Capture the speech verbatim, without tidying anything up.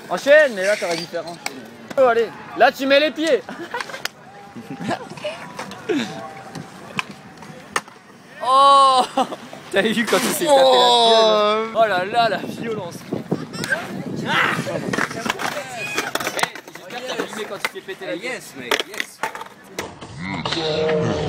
Enchaîne, mais là t'aurais dû faire enchaîner. Oh, allez, là tu mets les pieds. Oh, t'as vu quand il s'est tapé la gueule? Oh là là, la violence. Ah, hey, j'espère que t'as filmé quand tu t'es pété la gueule. Yes, mate, yes.